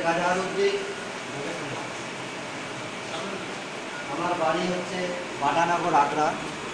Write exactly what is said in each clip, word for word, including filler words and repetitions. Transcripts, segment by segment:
আমার বাড়ি হচ্ছে বাটানগর আগ্রা।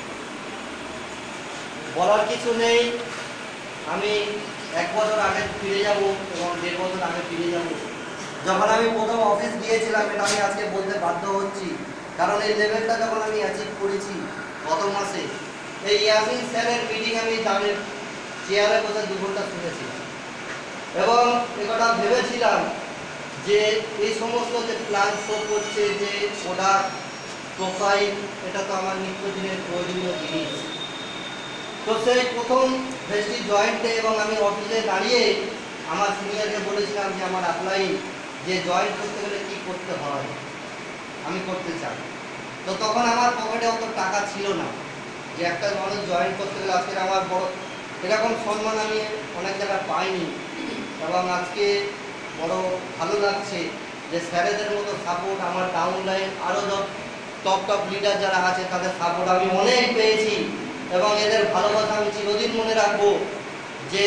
বলার কিছু নেই, আমি এক বছর আগে ফিরে যাব এবং দেড় বছর আগে ফিরে যাব। যখন আমি প্রথম অফিস গিয়েছিলাম, এটা আমি আজকে বলতে বাধ্য হচ্ছি, কারণ এই লেভেলটা যখন আমি অ্যাচিভ করেছি গত মাসে, এই ইয়াসিন স্যারের মিটিং আমি তাদের চেয়ারে বসে দু ঘন্টা শুনেছিলাম এবং একটা ভেবেছিলাম যে এই সমস্ত যে প্ল্যান শো করছে, যে প্রোডাক্ট প্রোফাইল, এটা তো আমার নিত্যদিনের প্রয়োজনীয় জিনিস। তো সেই প্রথম ভেস্টিজ জয়েন্টে এবং আমি অফিসে দাঁড়িয়ে আমার সিনিয়রকে বলেছিলাম যে আমার অ্যাপ্লাই যে জয়েন্ট করতে গেলে কী করতে হয়, আমি করতে চাই। তো তখন আমার পকেটে অত টাকা ছিল না যে একটা মানুষ জয়েন করতে গেলে। আজকে আমার বড় এরকম সম্মান আমি অনেক জায়গায় পাইনি এবং আজকে বড় ভালো লাগছে যে স্যারেদের মতো সাপোর্ট আমার ডাউন লাইন আরও টপ টপ লিডার যারা আছে তাদের সাপোর্ট আমি অনেক পেয়েছি এবং এদের ভালোবাসা আমি চিরদিন মনে রাখবো। যে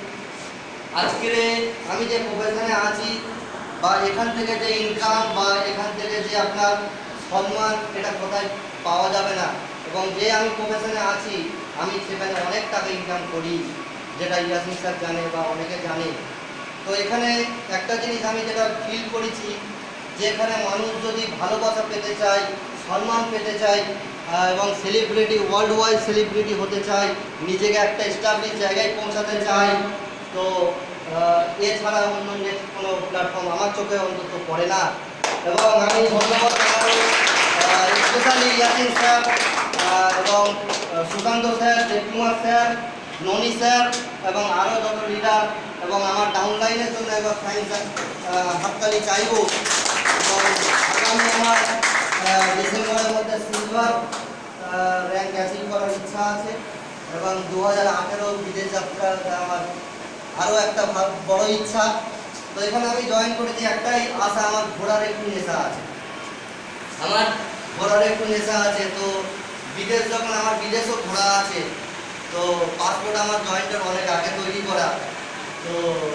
আজকের আমি যে প্রফেশনে আছি বা এখান থেকে যে ইনকাম বা এখান থেকে যে আপনার সম্মান, এটা কোথায় পাওয়া যাবে না। এবং যে আমি প্রফেশনে আছি আমি সেখানে অনেক টাকা ইনকাম করি, যেটা ইয়াসিন স্যার জানে বা অনেকে জানে। তো এখানে একটা জিনিস আমি যেটা ফিল করেছি, যে এখানে মানুষ যদি ভালোবাসা পেতে চায়, সম্মান পেতে চায় এবং সেলিব্রিটি, ওয়ার্ল্ড ওয়াইড সেলিব্রিটি হতে চায়, নিজেকে একটা এস্টাবলিশ জায়গায় পৌঁছাতে চায়, তো এছাড়া অন্য নেক্সট কোনো প্ল্যাটফর্ম আমার চোখে অন্তত পড়ে না। এবং আমি ধন্যবাদ জানাবো স্পেশালি ইয়াসিন স্যার এবং Sukanta sir, Debkumar sir, Noni sir এবং আরও যত লিডার এবং আমার ডাউনলাইনের জন্য এবার থ্যাংকস হাততালি চাইব। এবং আগামী আমার ডিসেম্বরের মধ্যে সিলভার র্যাঙ্ক অ্যাচিভ করার ইচ্ছা আছে এবং দু হাজার আঠেরো বিদেশ যাত্রা আমার আরও একটা বড় ইচ্ছা। তো এখানে আমি জয়েন করেছি একটাই আশা, আমার ঘোরার একটু নেশা আছে, আমার ঘোরার একটু নেশা আছে। তো বিদেশ যখন আমার বিদেশও ঘোরা আছে, তো পাসপোর্ট আমার জয়েন্টের অনেক আগে তৈরি করা, তো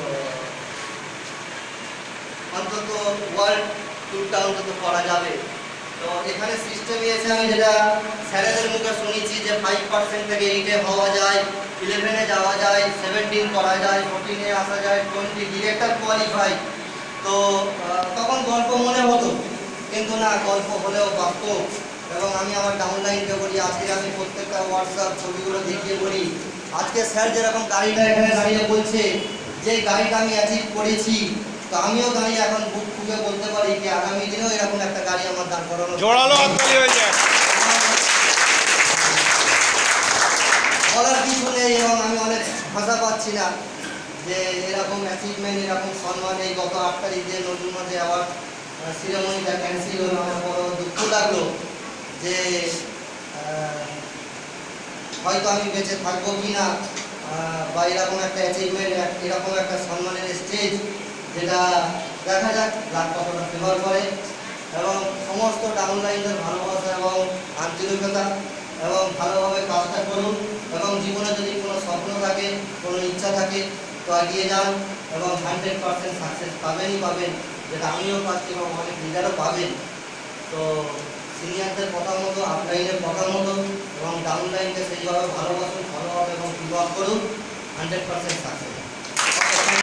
অন্তত ওয়ার্ল্ড ট্যুরটা অন্তত করা যাবে। তো এখানে সিস্টেম এসে আমি যেটা স্যারেদের মুখে শুনেছি যে ফাইভ পার্সেন্ট থেকে এইটে হওয়া যায়, ইলেভেনে যাওয়া যায়, সেভেন্টিন করা যায়, ফোরটিনে আসা যায়, টোয়েন্টি ডিরেক্টর কোয়ালিফাই। তো তখন গল্প মনে হতো, কিন্তু না, গল্প হলেও বাস্তব। এবং আমি আমার ডাউনলাইনকে বলি, আজকে আমি প্রত্যেকটা হোয়াটসঅ্যাপ ছবিগুলো দেখিয়ে বলি, আজকে স্যার যেরকম গাড়িটা এখানে দাঁড়িয়ে বলছে যে গাড়িটা আমি অ্যাচিভ করেছি, তো আমিও দাঁড়িয়ে এখন বুক ফুকে বলতে পারি যে আগামী দিনেও এরকম একটা গাড়ি আমার দাঁড় করানো জোরালো হয়ে যায়। বলার কিছু নেই এবং আমি অনেক ভাষা পাচ্ছি না যে এরকম অ্যাচিভমেন্ট, এরকম সম্মান। এই গত আট তারিখ যে নতুন মাঝে অ্যাওয়ার্ড সিরেমনিটা ক্যান্সেল হলো, আমার বড় দুঃখ লাগলো যে হয়তো আমি বেঁচে থাকবো কি না, বা এরকম একটা অ্যাচিভমেন্ট, এরকম একটা সম্মানের স্টেজ, যেটা দেখা যাক লাখ কতটা ফেভার করে। এবং সমস্ত ডাউনলাইনদের ভালোবাসা এবং আন্তরিকতা এবং ভালোভাবে কাজটা করুন এবং জীবনে যদি কোনো স্বপ্ন থাকে, কোনো ইচ্ছা থাকে, তো এগিয়ে যান এবং হান্ড্রেড পার্সেন্ট সাকসেস পাবেনই পাবেন, যেটা আমিও পাচ্ছি এবং অনেক লিডারও পাবেন। তো সিনিয়রদের কথা মতো, আপলাইনের কথা মতো এবং ডাউনলাইনকে সেইভাবে ভালোবাসুন, ভালোভাবে এবং ফিল আপ করুন, হান্ড্রেড পার্সেন্ট সাকসেস।